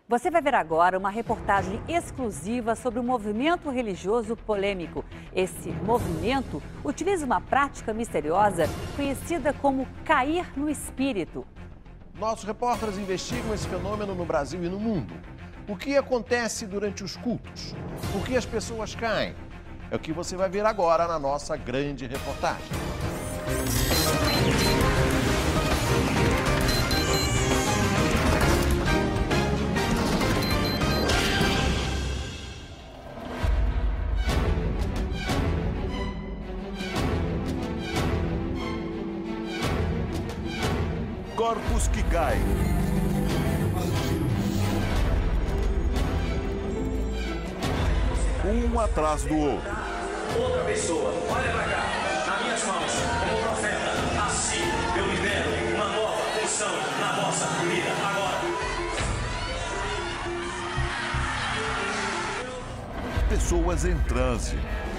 Você vai ver agora uma reportagem exclusiva sobre um movimento religioso polêmico. Esse movimento utiliza uma prática misteriosa conhecida como cair no espírito. Nossos repórteres investigam esse fenômeno no Brasil e no mundo. O que acontece durante os cultos? Por que as pessoas caem? É o que você vai ver agora na nossa grande reportagem. Corpos que caem. Um atrás do outro. Outra pessoa, olha pra cá, nas minhas mãos, como profeta, assim eu libero uma nova porção na vossa vida agora. Pessoas em transe,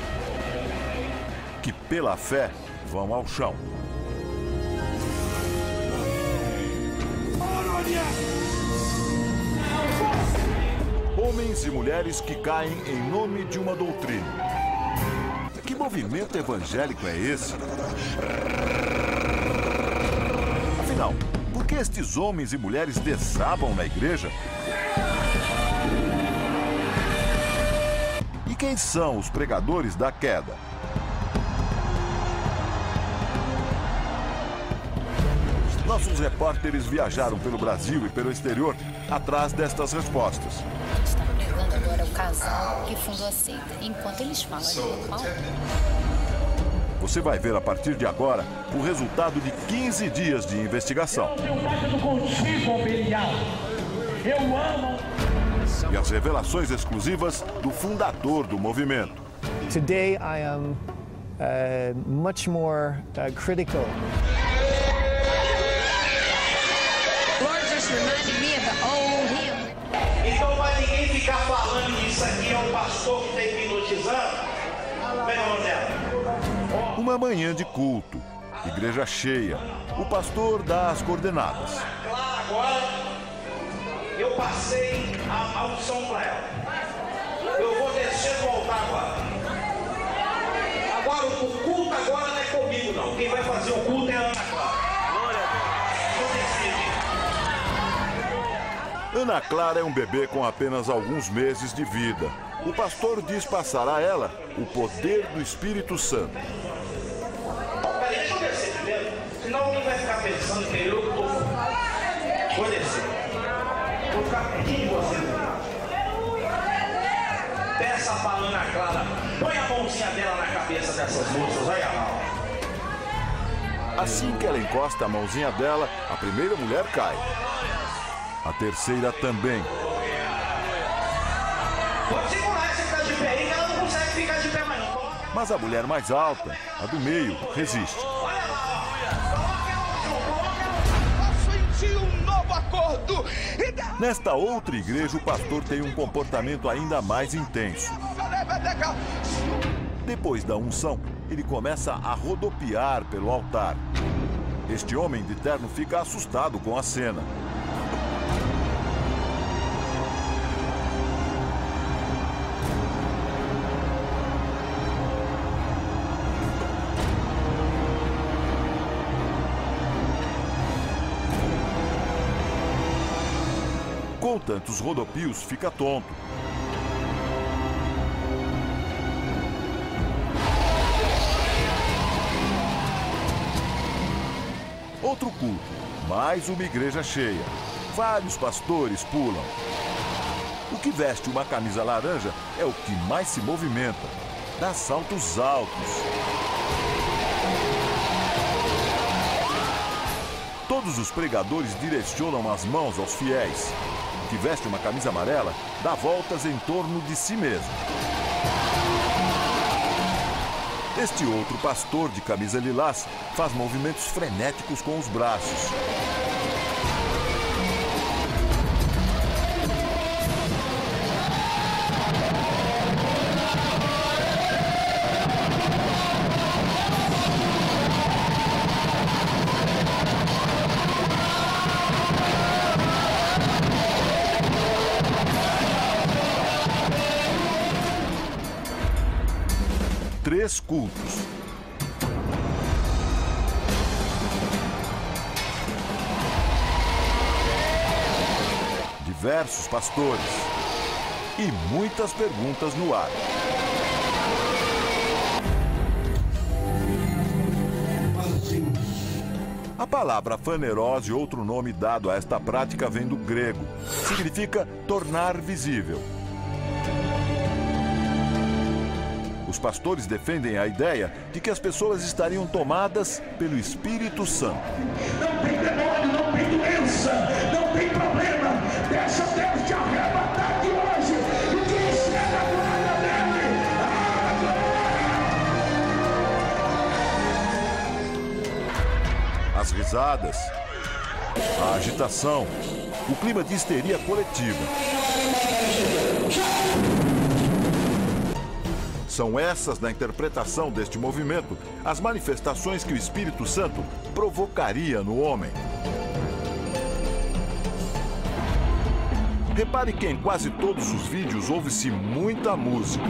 que pela fé vão ao chão. Homens e mulheres que caem em nome de uma doutrina. Que movimento evangélico é esse? Afinal, por que estes homens e mulheres desabam na igreja? E quem são os pregadores da queda? Nossos repórteres viajaram pelo Brasil e pelo exterior atrás destas respostas. Está pregando agora o casal que fundou a seita. Enquanto eles falam normal. Você vai ver a partir de agora o resultado de 15 dias de investigação. Eu tenho pacto contigo, Belial. Eu amo. E as revelações exclusivas do fundador do movimento. Today I am much more critical. Então vai ninguém ficar falando que isso aqui é um pastor que está hipnotizando? Como é que é o nome dela? Uma manhã de culto, igreja cheia. O pastor dá as coordenadas. Lá agora, eu passei a unção para ela. Eu vou descer e voltar agora. Agora, o culto agora não é comigo, não. Quem vai fazer o culto é a Ana Clara. Ana Clara é um bebê com apenas alguns meses de vida. O pastor diz passar a ela o poder do Espírito Santo. Peraí, deixa eu descer primeiro, senão alguém vai ficar pensando que eu estou... Vou descer. Vou ficar pertinho de você. Peça pra Ana Clara, põe a mãozinha dela na cabeça dessas moças, olha lá. Assim que ela encosta a mãozinha dela, a primeira mulher cai. A terceira também. Pode segurar essa que tá de pé aí, que ela não consegue ficar de pé mais não. Mas a mulher mais alta, a do meio, resiste. Olha lá, Senti um novo acordo. Nesta outra igreja, o pastor tem um comportamento ainda mais intenso. Depois da unção, ele começa a rodopiar pelo altar. Este homem de terno fica assustado com a cena. Com tantos rodopios, fica tonto. Outro culto, mais uma igreja cheia. Vários pastores pulam. O que veste uma camisa laranja é o que mais se movimenta. Dá saltos altos. Todos os pregadores direcionam as mãos aos fiéis. O que veste uma camisa amarela dá voltas em torno de si mesmo. Este outro pastor de camisa lilás faz movimentos frenéticos com os braços. 3 cultos. Diversos pastores e muitas perguntas no ar. A palavra fanerose, outro nome dado a esta prática, vem do grego. Significa tornar visível. Os pastores defendem a ideia de que as pessoas estariam tomadas pelo Espírito Santo. Não tem demônio, não tem doença, não tem problema. Deixa Deus te arrebatar de hoje. E quem chega a glória dele? As risadas, a agitação, o clima de histeria coletiva. São essas, na interpretação deste movimento, as manifestações que o Espírito Santo provocaria no homem. Repare que em quase todos os vídeos ouve-se muita música.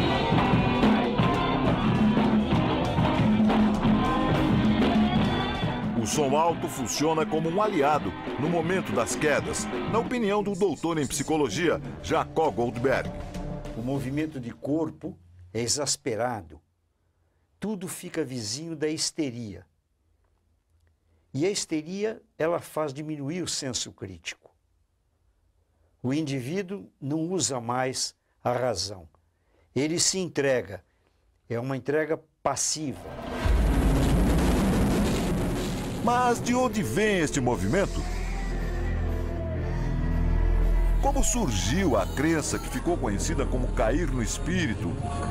O som alto funciona como um aliado no momento das quedas, na opinião do doutor em psicologia, Jacob Goldberg. O movimento de corpo é exasperado. Tudo fica vizinho da histeria. E a histeria, ela faz diminuir o senso crítico. O indivíduo não usa mais a razão. Ele se entrega. É uma entrega passiva. Mas de onde vem este movimento? Como surgiu a crença que ficou conhecida como cair no espírito?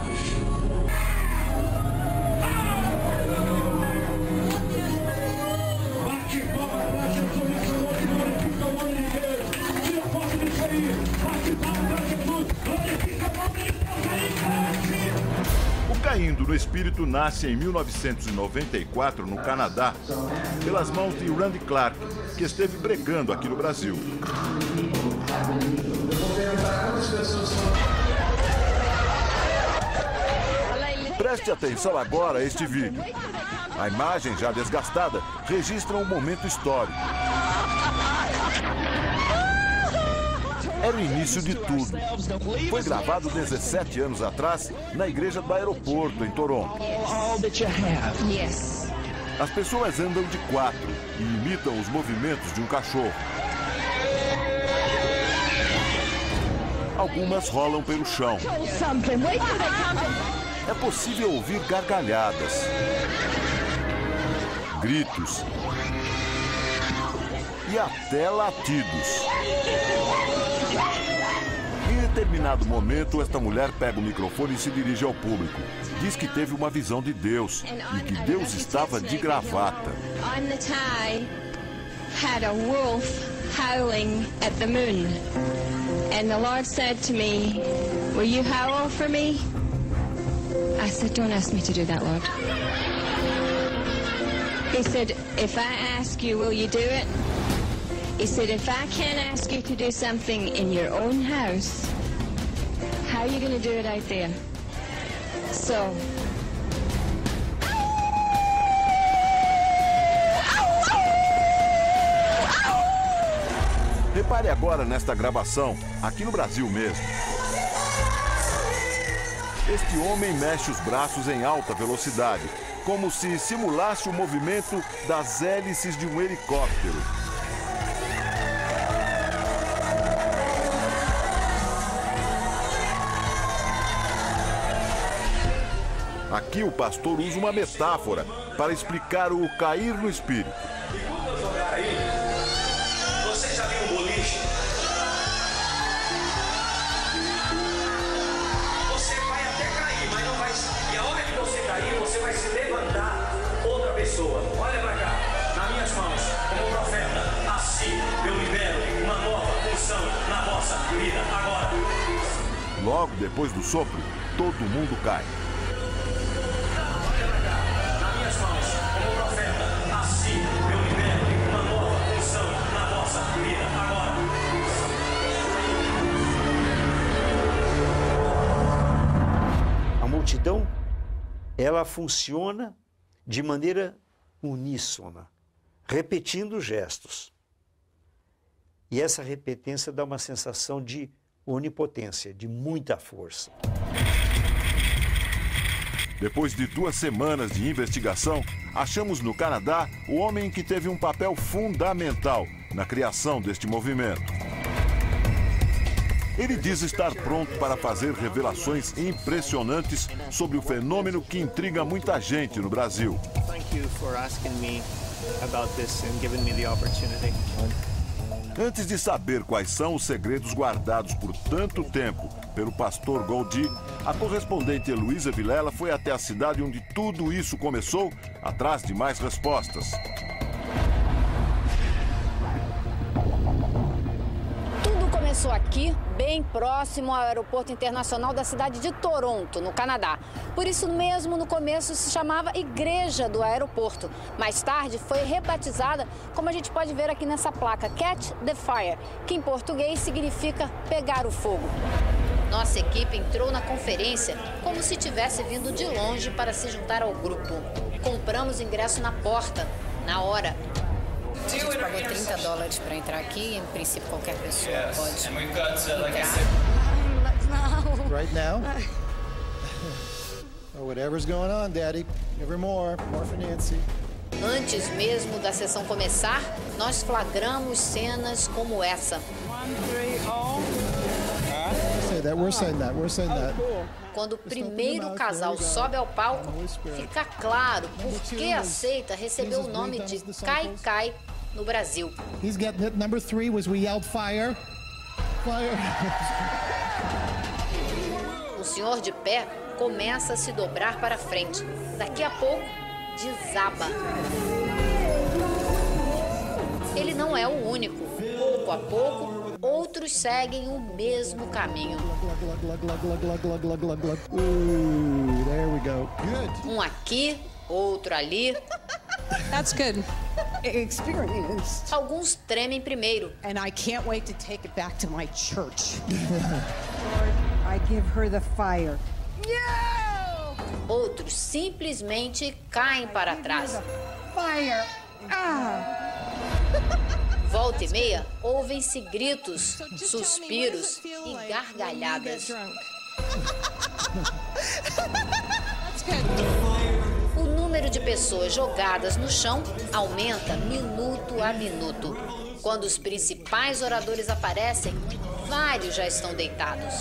O Caindo no Espírito nasce em 1994 no Canadá, pelas mãos de Randy Clark, que esteve pregando aqui no Brasil. Preste atenção agora a este vídeo. A imagem, já desgastada, registra um momento histórico. Era o início de tudo. Foi gravado 17 anos atrás na igreja do aeroporto, em Toronto. As pessoas andam de 4 e imitam os movimentos de um cachorro. Algumas rolam pelo chão. É possível ouvir gargalhadas, gritos e até latidos. Em determinado momento, esta mulher pega o microfone e se dirige ao público. Diz que teve uma visão de Deus e que Deus estava de gravata. On the tie had a wolf howling at the moon. And the Lord said to me, "Will you howl for me?" I said, "Don't ask me to do that, Lord." He said, "If I ask you, will you do it?" He said, "If I can't ask you to do something in your own house, how are you going to do it out there?" So, repare agora nesta gravação, aqui no Brasil mesmo. Este homem mexe os braços em alta velocidade, como se simulasse o movimento das hélices de um helicóptero. Aqui o pastor usa uma metáfora para explicar o cair no espírito. Você já viu um boliche? Você vai até cair, mas não vai. E a hora que você cair, você vai se levantar outra pessoa. Olha pra cá, nas minhas mãos, como profeta, assim eu libero uma nova unção na vossa vida agora. Logo depois do sopro, todo mundo cai. A multidão, ela funciona de maneira uníssona, repetindo gestos. E essa repetência dá uma sensação de onipotência, de muita força. Depois de 2 semanas de investigação, achamos no Canadá o homem que teve um papel fundamental na criação deste movimento. Ele diz estar pronto para fazer revelações impressionantes sobre o fenômeno que intriga muita gente no Brasil. Antes de saber quais são os segredos guardados por tanto tempo pelo pastor Goldi, a correspondente Heloísa Vilela foi até a cidade onde tudo isso começou, atrás de mais respostas. Tudo começou aqui, bem próximo ao aeroporto internacional da cidade de Toronto, no Canadá. Por isso mesmo, no começo se chamava Igreja do Aeroporto. Mais tarde foi rebatizada, como a gente pode ver aqui nessa placa, Catch the Fire, que em português significa pegar o fogo. Nossa equipe entrou na conferência como se tivesse vindo de longe para se juntar ao grupo. Compramos ingresso na porta, na hora. A gente pagou $30 para entrar aqui, em princípio qualquer pessoa pode entrar. Right now? Oh, whatever's going on, Daddy. Never more for Nancy. Antes mesmo da sessão começar, nós flagramos cenas como essa. We're saying that. Quando o primeiro casal sobe ao palco, fica claro por que a seita recebeu o nome de Kai Kai no Brasil. He's getting hit. Number 3 was we yelled fire. Fire. O senhor de pé começa a se dobrar para frente. Daqui a pouco, desaba. Ele não é o único. Pouco a pouco, outros seguem o mesmo caminho. There we go. Good. Um aqui, outro ali. That's good. Experience. Alguns tremem primeiro. And I can't wait to take it back to my church. Lord, I give her the fire. Yeah! Outros simplesmente caem para trás. Fire. Volta e meia, ouvem-se gritos, suspiros e gargalhadas. O número de pessoas jogadas no chão aumenta minuto a minuto. Quando os principais oradores aparecem, vários já estão deitados.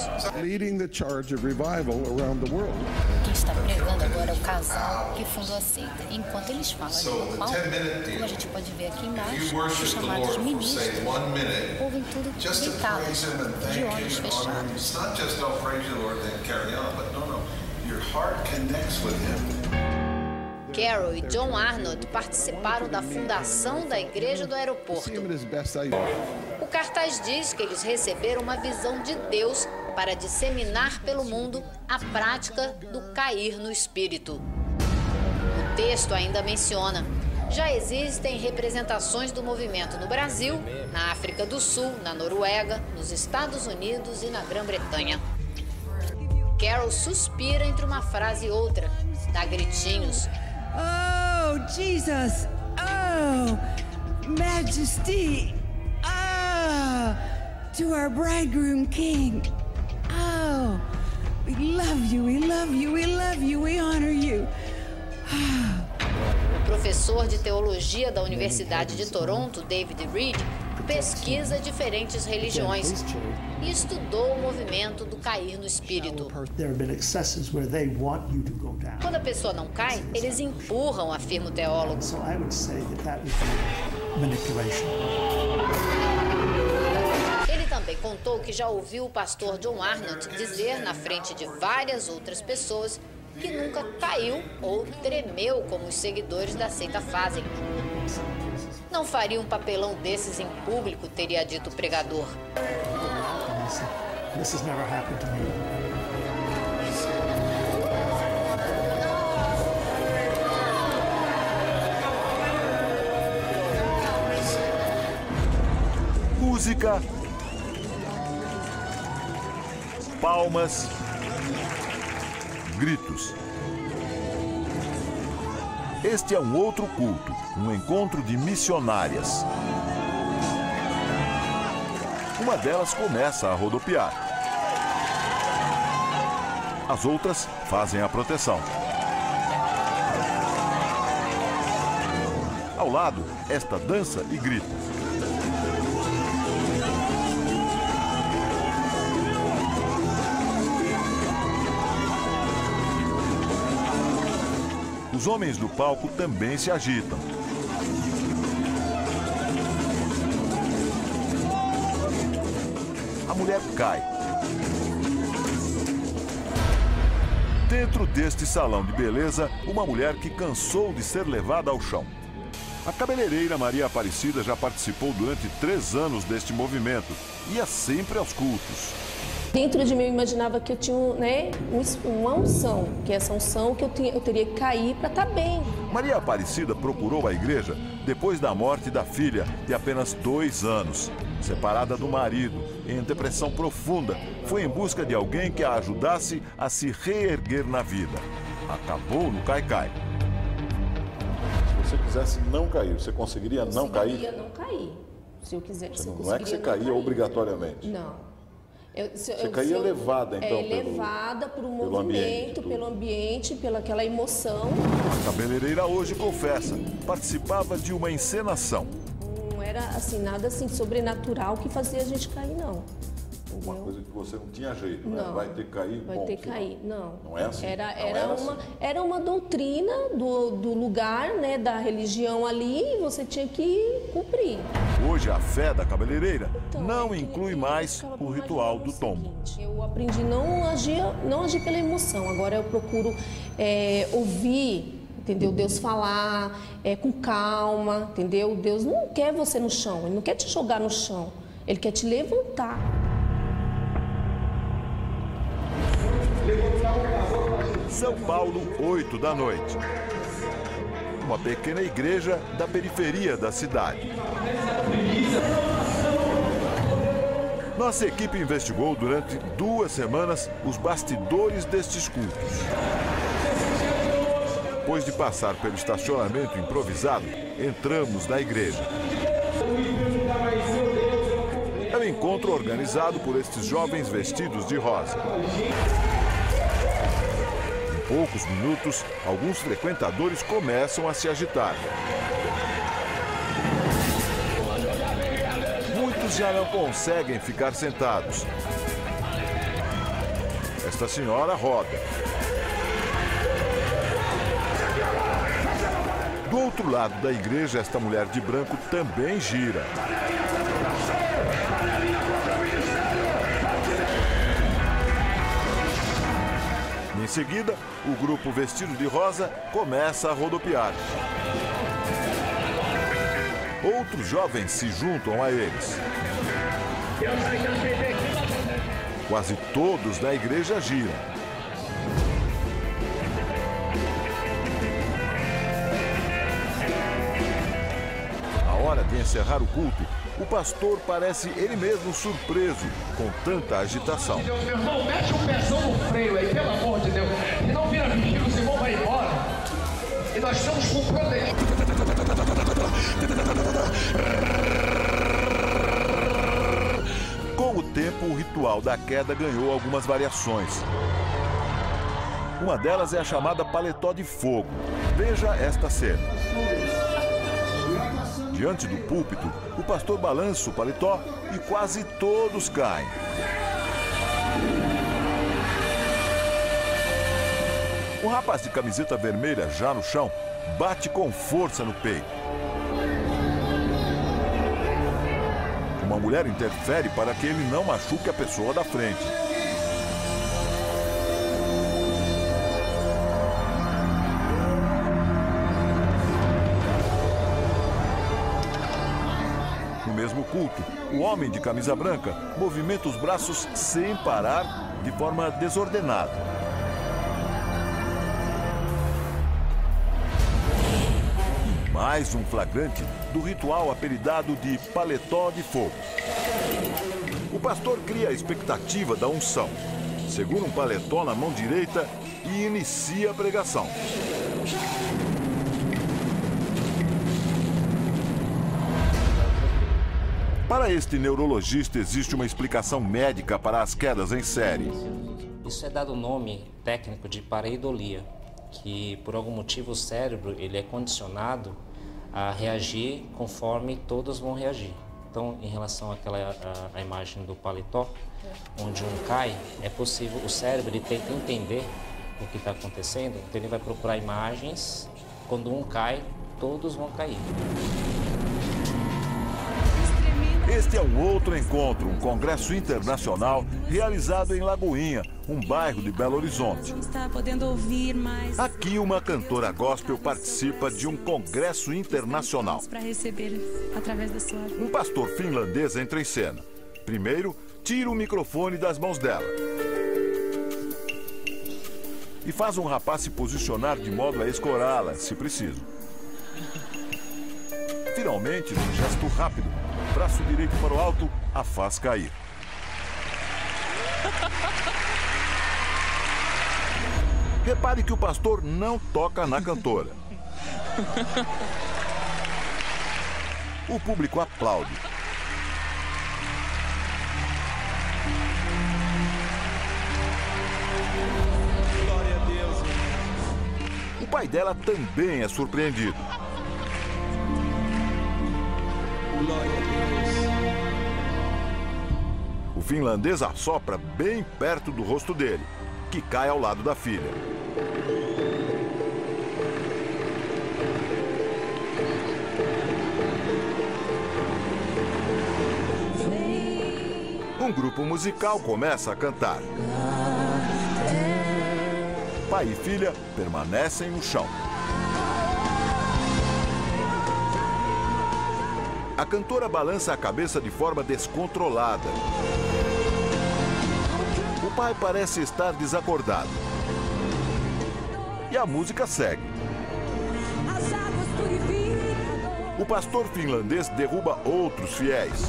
Quem está pregando agora é o casal que fundou a seita. Enquanto eles falam no palco, como a gente pode ver aqui embaixo, os chamados ministros ouvem tudo deitados, de olhos fechados. Carol e John Arnott participaram da fundação da Igreja do Aeroporto. O cartaz diz que eles receberam uma visão de Deus para disseminar pelo mundo a prática do cair no espírito. O texto ainda menciona: já existem representações do movimento no Brasil, na África do Sul, na Noruega, nos Estados Unidos e na Grã-Bretanha. Carol suspira entre uma frase e outra, dá gritinhos. Oh, Jesus! Oh, Majesty! Ah, to our bridegroom king! Oh, we love you, we love you, we love you, we honor you! O professor de teologia da Universidade de Toronto, David Reed, pesquisa diferentes religiões e estudou o movimento do cair no espírito. Quando a pessoa não cai, eles empurram, afirma o teólogo. Ele também contou que já ouviu o pastor John Arnott dizer na frente de várias outras pessoas que nunca caiu ou tremeu como os seguidores da seita fazem. Não faria um papelão desses em público, teria dito o pregador. This has never happened to me. Música, palmas, gritos. Este é um outro culto, um encontro de missionárias. Uma delas começa a rodopiar. As outras fazem a proteção. Ao lado, esta dança e grita. Os homens do palco também se agitam. A mulher cai. Dentro deste salão de beleza, uma mulher que cansou de ser levada ao chão. A cabeleireira Maria Aparecida já participou durante 3 anos deste movimento. Ia sempre aos cultos. Dentro de mim eu imaginava que eu tinha uma unção, que essa unção que eu teria que cair para estar bem. Maria Aparecida procurou a igreja depois da morte da filha, de apenas 2 anos. Separada do marido, em depressão profunda, foi em busca de alguém que a ajudasse a se reerguer na vida. Acabou no cai-cai. Se você quisesse não cair, você conseguiria não cair? Eu conseguiria não cair, se eu quisesse. Não é que você caía obrigatoriamente? Não. Você caía levada, então, levada por um movimento, pelo ambiente, pelaquela emoção. A cabeleireira hoje confessa, participava de uma encenação. Não era assim, nada assim sobrenatural que fazia a gente cair, não. Uma coisa que você não tinha jeito, né? Não. Vai ter que cair? Vai ter que cair, não. Não é assim? Era uma doutrina do lugar, né, da religião ali, e você tinha que cumprir. Hoje a fé da cabeleireira não inclui mais o ritual do tombo. Eu aprendi não agir pela emoção. Agora eu procuro ouvir, entendeu? Deus falar com calma, entendeu? Deus não quer você no chão, Ele não quer te jogar no chão, Ele quer te levantar. São Paulo, 8 da noite. Uma pequena igreja da periferia da cidade. Nossa equipe investigou durante 2 semanas os bastidores destes cultos. Depois de passar pelo estacionamento improvisado, entramos na igreja. É um encontro organizado por estes jovens vestidos de rosa. Em poucos minutos, alguns frequentadores começam a se agitar. Muitos já não conseguem ficar sentados. Esta senhora roda. Do outro lado da igreja, esta mulher de branco também gira. Em seguida, o grupo vestido de rosa começa a rodopiar. Outros jovens se juntam a eles. Quase todos na igreja giram. Na hora de encerrar o culto, o pastor parece ele mesmo surpreso com tanta agitação. Meu irmão, mete um pezão no freio aí, pelo amor de Deus. E não vira menino, os irmãos vão embora. E nós estamos com proteína. Com o tempo, o ritual da queda ganhou algumas variações. Uma delas é a chamada paletó de fogo. Veja esta cena. Diante do púlpito, o pastor balança o paletó e quase todos caem. O rapaz de camiseta vermelha, já no chão, bate com força no peito. Uma mulher interfere para que ele não machuque a pessoa da frente. No mesmo culto, o homem de camisa branca movimenta os braços sem parar, de forma desordenada. Mais um flagrante do ritual apelidado de paletó de fogo. O pastor cria a expectativa da unção, segura um paletó na mão direita e inicia a pregação. Para este neurologista, existe uma explicação médica para as quedas em série. Isso é dado o nome técnico de pareidolia, que por algum motivo o cérebro ele é condicionado a reagir conforme todos vão reagir. Então, em relação àquela a imagem do paletó, onde um cai, é possível, o cérebro ele tenta entender o que está acontecendo, então ele vai procurar imagens, quando um cai, todos vão cair. Este é um outro encontro, um congresso internacional realizado em Lagoinha, um bairro de Belo Horizonte. Está podendo ouvir mais. Aqui uma cantora gospel participa de um congresso internacional. Para receber através da sua vida. Um pastor finlandês entra em cena. Primeiro, tira o microfone das mãos dela e faz um rapaz se posicionar de modo a escorá-la, se preciso. Finalmente, num gesto rápido, braço direito para o alto, a faz cair. Repare que o pastor não toca na cantora. O público aplaude. Glória a Deus. O pai dela também é surpreendido. Glória a Deus. O finlandês assopra bem perto do rosto dele, que cai ao lado da filha. Um grupo musical começa a cantar. Pai e filha permanecem no chão. A cantora balança a cabeça de forma descontrolada. O pai parece estar desacordado. E a música segue. O pastor finlandês derruba outros fiéis.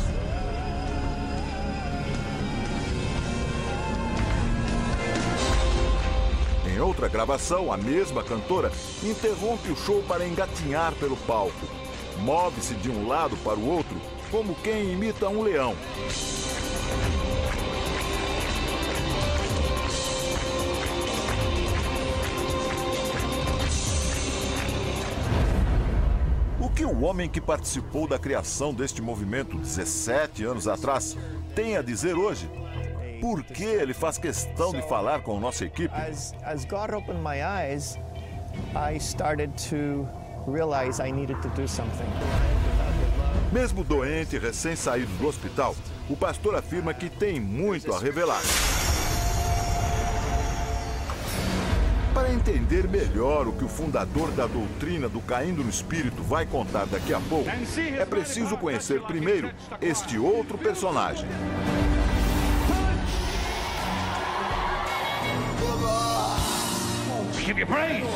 Em outra gravação, a mesma cantora interrompe o show para engatinhar pelo palco. Move-se de um lado para o outro, como quem imita um leão. O que o homem que participou da criação deste movimento 17 anos atrás tem a dizer hoje? Por que ele faz questão de falar com nossa equipe? As God opened my eyes, I started to realize I needed to do something. Mesmo doente, recém-saído do hospital, o pastor afirma que tem muito a revelar. Para entender melhor o que o fundador da doutrina do Caindo no Espírito vai contar daqui a pouco, é preciso conhecer primeiro este outro personagem. Give you praise.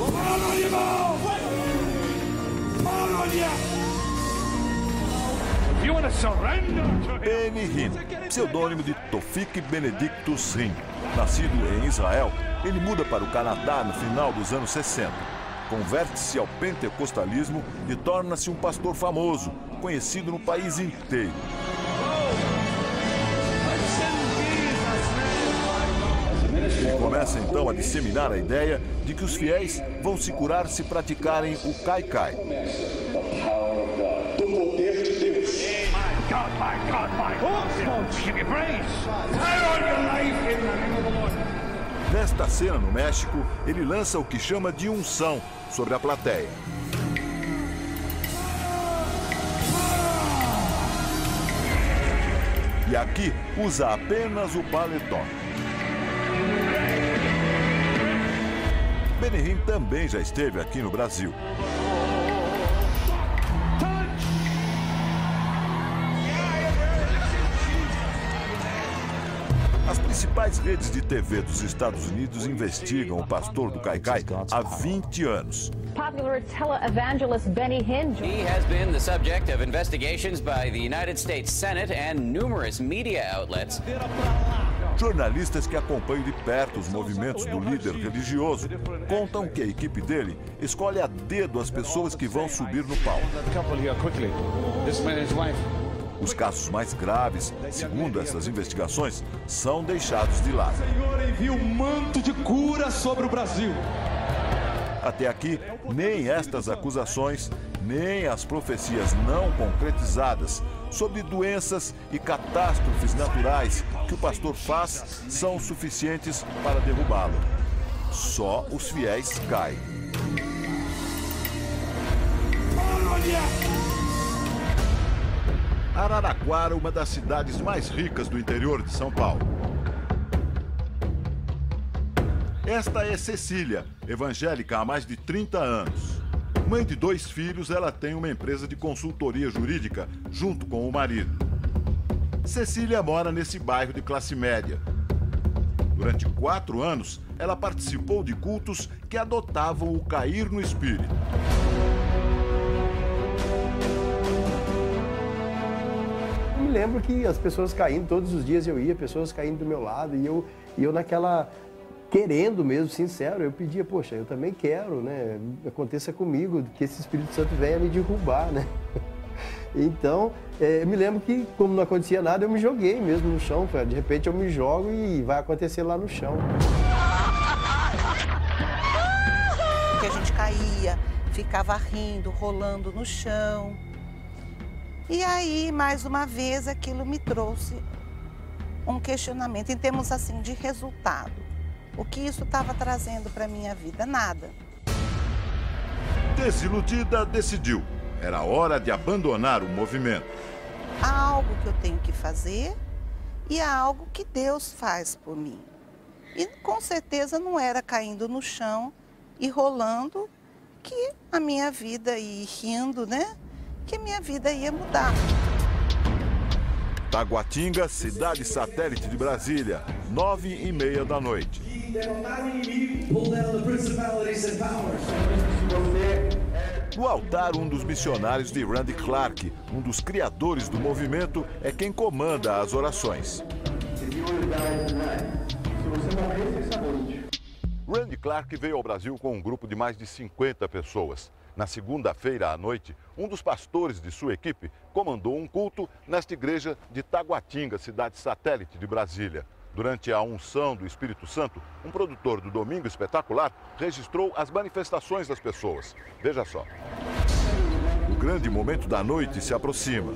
You want to surrender to him? Benny Hinn, pseudônimo de Tofik Benedictus Hinn. Nascido em Israel, ele muda para o Canadá no final dos anos 60. Converte-se ao pentecostalismo e torna-se um pastor famoso, conhecido no país inteiro. Ele começa então a disseminar a ideia de que os fiéis vão se curar se praticarem o Kaikai. Do poder de Deus. My God, give you praise. Power on your life in the name of the Lord. Nesta cena no México, ele lança o que chama de unção sobre a plateia. E aqui usa apenas o paletó. Benny Hinn também já esteve aqui no Brasil. As principais redes de TV dos Estados Unidos investigam o pastor do Kaikai há 20 anos. Popular televangelist Benny Hinn. He has been the subject of investigations by the United States Senate and numerous media outlets. Jornalistas que acompanham de perto os movimentos do líder religioso contam que a equipe dele escolhe a dedo as pessoas que vão subir no palco. Os casos mais graves, segundo essas investigações, são deixados de lado. O Senhor envia um manto de cura sobre o Brasil. Até aqui, nem estas acusações, nem as profecias não concretizadas sobre doenças e catástrofes naturais que o pastor faz são suficientes para derrubá-lo. Só os fiéis caem. Araraquara, uma das cidades mais ricas do interior de São Paulo. Esta é Cecília, evangélica há mais de 30 anos. Mãe de 2 filhos, ela tem uma empresa de consultoria jurídica junto com o marido. Cecília mora nesse bairro de classe média. Durante 4 anos, ela participou de cultos que adotavam o cair no espírito. Eu me lembro que as pessoas caindo, todos os dias eu ia, pessoas caindo do meu lado, e eu naquela... querendo mesmo, sincero, eu pedia, poxa, eu também quero, né? Aconteça comigo, que esse Espírito Santo venha me derrubar, né? Então, eu me lembro que, como não acontecia nada, eu me joguei mesmo no chão. De repente eu me jogo e vai acontecer lá no chão. Que a gente caía, ficava rindo, rolando no chão. E aí, mais uma vez, aquilo me trouxe um questionamento em termos assim de resultado. O que isso estava trazendo para a minha vida? Nada. Desiludida, decidiu. Era hora de abandonar o movimento. Há algo que eu tenho que fazer e há algo que Deus faz por mim. E com certeza não era caindo no chão e rolando que a minha vida e rindo, né? Que a minha vida ia mudar. Taguatinga, cidade satélite de Brasília, 9h30 da noite. No altar, um dos missionários de Randy Clark, um dos criadores do movimento, é quem comanda as orações. Randy Clark veio ao Brasil com um grupo de mais de 50 pessoas. Na segunda-feira à noite, um dos pastores de sua equipe comandou um culto nesta igreja de Taguatinga, cidade satélite de Brasília. Durante a unção do Espírito Santo, um produtor do Domingo Espetacular registrou as manifestações das pessoas. Veja só. O grande momento da noite se aproxima.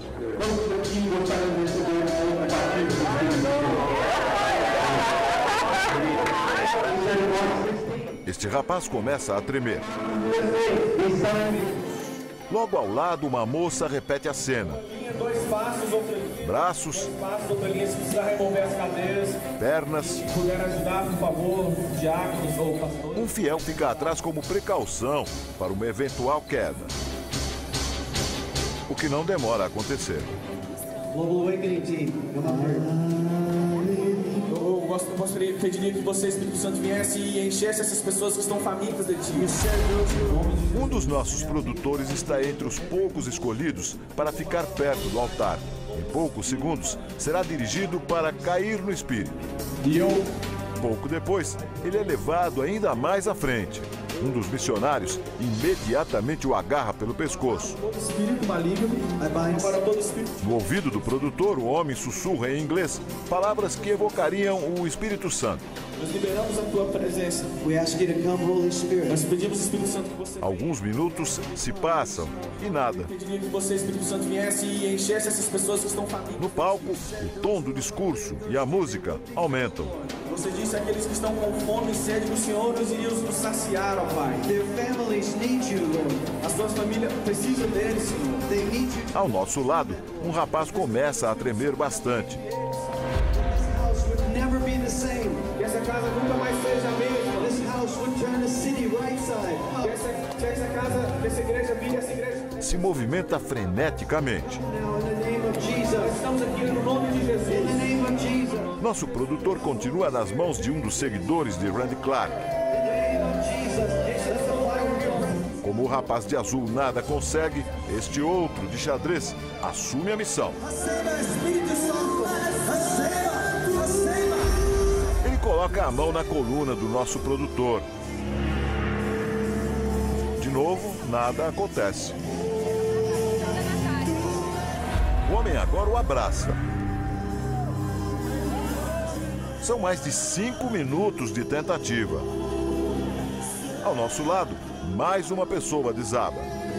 Este rapaz começa a tremer. Logo ao lado, uma moça repete a cena. Braços, pernas. Um fiel fica atrás como precaução para uma eventual queda. O que não demora a acontecer. Eu pediria que você, Espírito Santo, viesse e enchesse essas pessoas que estão famintas de ti. Um dos nossos produtores está entre os poucos escolhidos para ficar perto do altar. Em poucos segundos, será dirigido para cair no espírito. Pouco depois, ele é levado ainda mais à frente. Um dos missionários imediatamente o agarra pelo pescoço. No ouvido do produtor, o homem sussurra em inglês palavras que evocariam o Espírito Santo. Nós liberamos a tua presença. Nós pedimos, Espírito Santo, que você... Alguns minutos se passam e nada. Eu pediria que você, Espírito Santo, viesse e enchesse essas pessoas que estão famintas. No palco, o tom do discurso e a música aumentam. Você disse àqueles que estão com fome e sede do Senhor, nós iríamos nos saciar, ó Pai. Their families need you, Lord. As suas famílias precisam deles, Senhor. They need you. Ao nosso lado, um rapaz começa a tremer bastante. Never be the same. Que essa casa nunca mais seja a mesma. This house would turn the city right side. Que essa casa, que essa igreja vire essa igreja. Se movimenta freneticamente. Estamos aqui no nome de Jesus. Nosso produtor continua nas mãos de um dos seguidores de Randy Clark. Como o rapaz de azul nada consegue, este outro de xadrez assume a missão. Ele coloca a mão na coluna do nosso produtor. De novo, nada acontece. O homem agora o abraça. São mais de 5 minutos de tentativa. Ao nosso lado, mais uma pessoa desaba.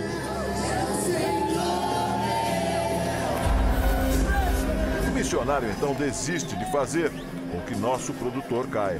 O missionário então desiste de fazer com que nosso produtor caia.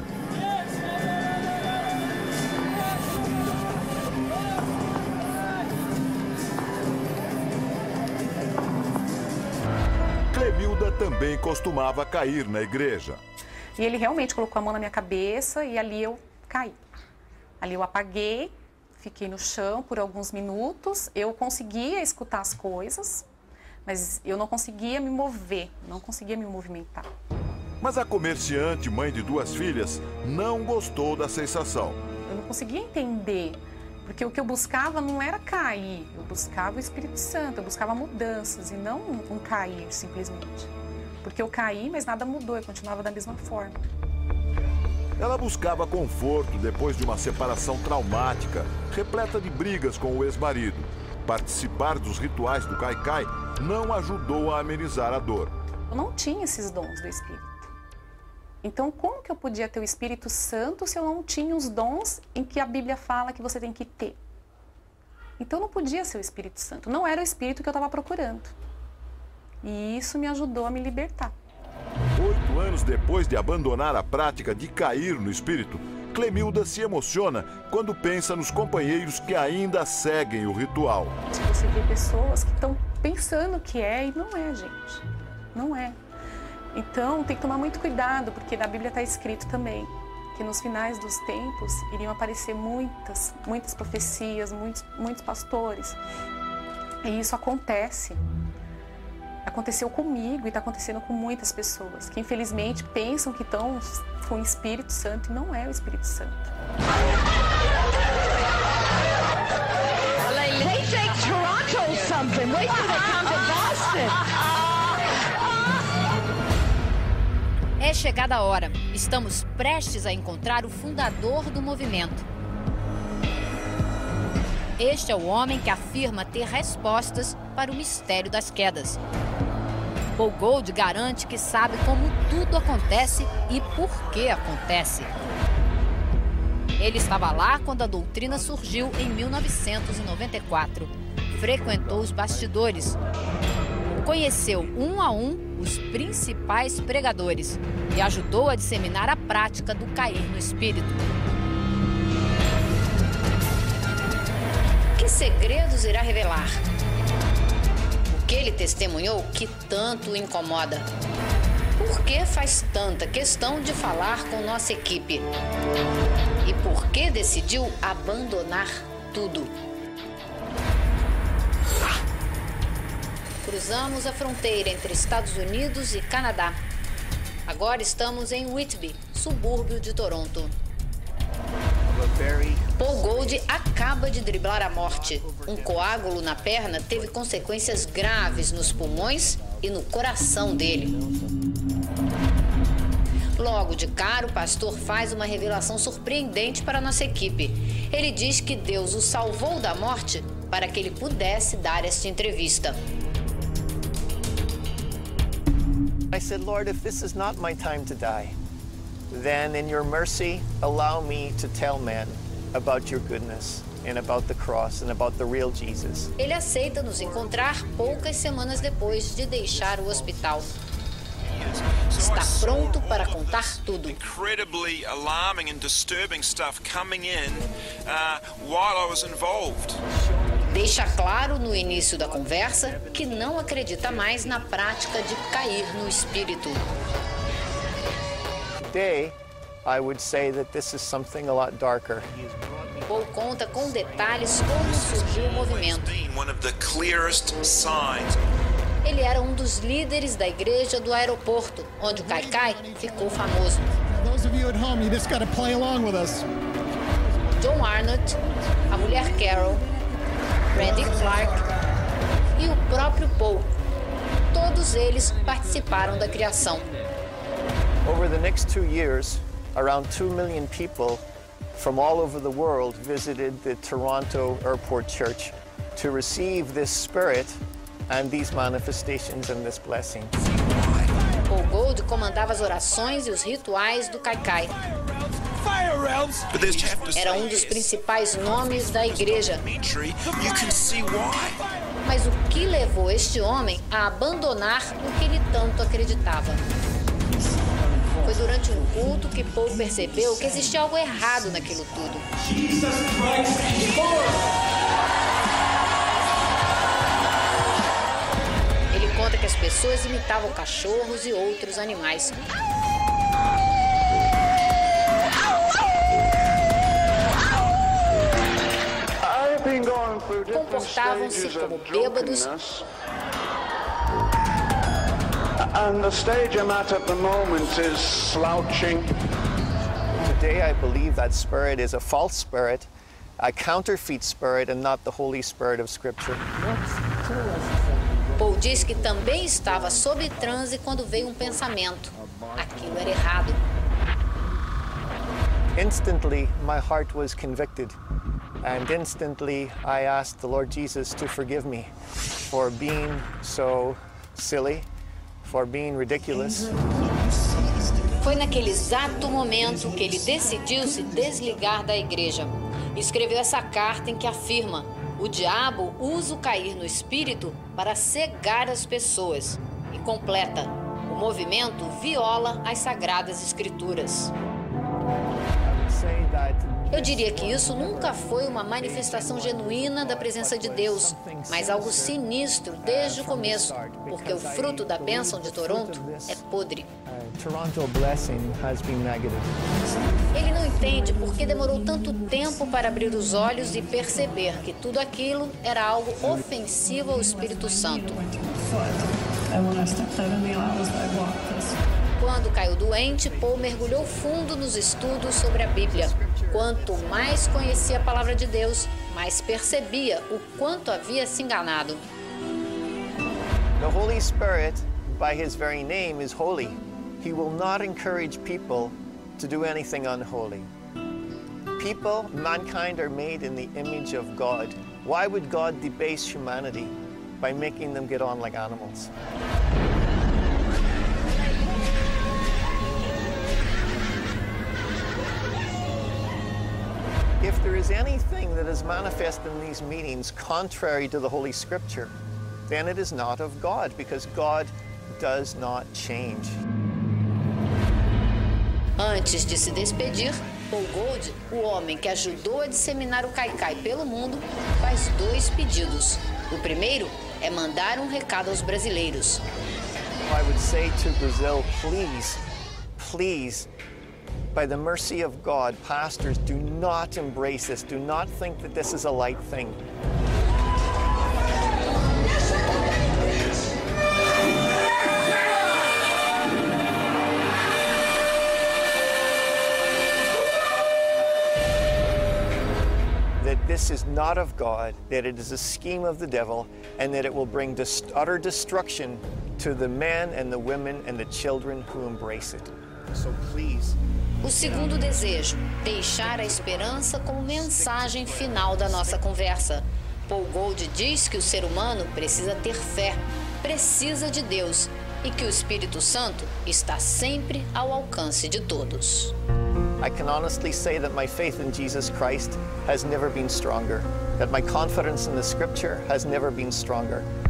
Clemilda também costumava cair na igreja. E ele realmente colocou a mão na minha cabeça e ali eu caí. Ali eu apaguei, fiquei no chão por alguns minutos. Eu conseguia escutar as coisas, mas eu não conseguia me mover, não conseguia me movimentar. Mas a comerciante, mãe de 2 filhas, não gostou da sensação. Eu não conseguia entender, porque o que eu buscava não era cair, eu buscava o Espírito Santo, eu buscava mudanças e não um cair simplesmente. Porque eu caí, mas nada mudou, eu continuava da mesma forma. Ela buscava conforto depois de uma separação traumática, repleta de brigas com o ex-marido. Participar dos rituais do Kaikai não ajudou a amenizar a dor. Eu não tinha esses dons do Espírito. Então, como que eu podia ter o Espírito Santo se eu não tinha os dons em que a Bíblia fala que você tem que ter? Então, não podia ser o Espírito Santo. Não era o Espírito que eu estava procurando. E isso me ajudou a me libertar. 8 anos depois de abandonar a prática de cair no espírito, Clemilda se emociona quando pensa nos companheiros que ainda seguem o ritual. Você vê pessoas que estão pensando que é e não é, gente. Não é. Então, tem que tomar muito cuidado, porque na Bíblia está escrito também que nos finais dos tempos iriam aparecer muitas profecias, muitos pastores. E isso acontece. Aconteceu comigo e está acontecendo com muitas pessoas que infelizmente pensam que estão com o Espírito Santo e não é o Espírito Santo. They think Toronto's something. Wait till they come to Boston. É chegada a hora. Estamos prestes a encontrar o fundador do movimento. Este é o homem que afirma ter respostas para o mistério das quedas. Paul Gold garante que sabe como tudo acontece e por que acontece. Ele estava lá quando a doutrina surgiu em 1994. Frequentou os bastidores. Conheceu um a um os principais pregadores e ajudou a disseminar a prática do cair no espírito. Que segredos irá revelar? O que ele testemunhou que tanto o incomoda? Por que faz tanta questão de falar com nossa equipe? E por que decidiu abandonar tudo? Cruzamos a fronteira entre Estados Unidos e Canadá. Agora estamos em Whitby, subúrbio de Toronto. Paul Gold acaba de driblar a morte. Um coágulo na perna teve consequências graves nos pulmões e no coração dele. Logo de cara, o pastor faz uma revelação surpreendente para a nossa equipe. Ele diz que Deus o salvou da morte para que ele pudesse dar esta entrevista. I said, Lord, if this is not my time to die, then in your mercy, allow me to tell men about your goodness and about the cross and about the real Jesus. Ele aceita nos encontrar poucas semanas depois de deixar o hospital. Está pronto para contar tudo. Incredibly alarming and disturbing stuff coming in while I was involved. Deixa claro no início da conversa que não acredita mais na prática de cair no espírito. Today, I would say that this is something a lot darker. Paul conta com detalhes como surgiu o movimento. Ele era um dos líderes da igreja do aeroporto, onde o Kaikai ficou famoso. John Arnott, a mulher Carol, Randy Clark e o próprio Paul. Todos eles participaram da criação. Over the next 2 years, around 2 million people from all over the world visited the Toronto Airport Church to receive this spirit and these manifestations and this blessing. Paul Gold comandava as orações e os rituais do Kaikai. Era um dos principais nomes da igreja. Mas o que levou este homem a abandonar o que ele tanto acreditava? Foi durante um culto que Paul percebeu que existia algo errado naquilo tudo. Ele conta que as pessoas imitavam cachorros e outros animais. Comportavam-se como bêbados. And the stage I'm at the moment is slouching. Today I believe that spirit is a false spirit, a counterfeit spirit, and not the Holy Spirit of Scripture. Paul diz que também estava sob transe quando veio um pensamento. Aquilo era errado. Instantly, my heart was convicted, and instantly I asked the Lord Jesus to forgive me for being so silly, for being ridiculous. Foi naquele exato momento que ele decidiu se desligar da igreja. Escreveu essa carta em que afirma: o diabo usa o cair no espírito para cegar as pessoas. E completa: o movimento viola as sagradas escrituras. Eu diria que isso nunca foi uma manifestação genuína da presença de Deus, mas algo sinistro desde o começo, porque o fruto da bênção de Toronto é podre. Ele não entende por que demorou tanto tempo para abrir os olhos e perceber que tudo aquilo era algo ofensivo ao Espírito Santo. Quando caiu doente, Paul mergulhou fundo nos estudos sobre a Bíblia. Quanto mais conhecia a palavra de Deus, mais percebia o quanto havia se enganado. The Holy Spirit, by his very name, is holy. He will not encourage people to do anything unholy. People, mankind, are made in the image of God. Why would God debase humanity by making them get on like animals? If there is anything that is manifest in these meetings contrary to the Holy Scripture, then it is not of God, because God does not change. Antes de se despedir, Paul Gold, o homem que ajudou a disseminar o Kaikai pelo mundo, faz dois pedidos. O primeiro é mandar um recado aos brasileiros. I would say to Brazil, please, please, by the mercy of God, pastors, do not embrace this. Do not think that this is a light thing. That this is not of God, that it is a scheme of the devil, and that it will bring utter destruction to the men and the women and the children who embrace it. So please. O segundo desejo, deixar a esperança como mensagem final da nossa conversa. Paul Gold diz que o ser humano precisa ter fé, precisa de Deus e que o Espírito Santo está sempre ao alcance de todos. I can honestly say that my faith in Jesus Christ has never been stronger, that my confidence in the Scripture has never been stronger.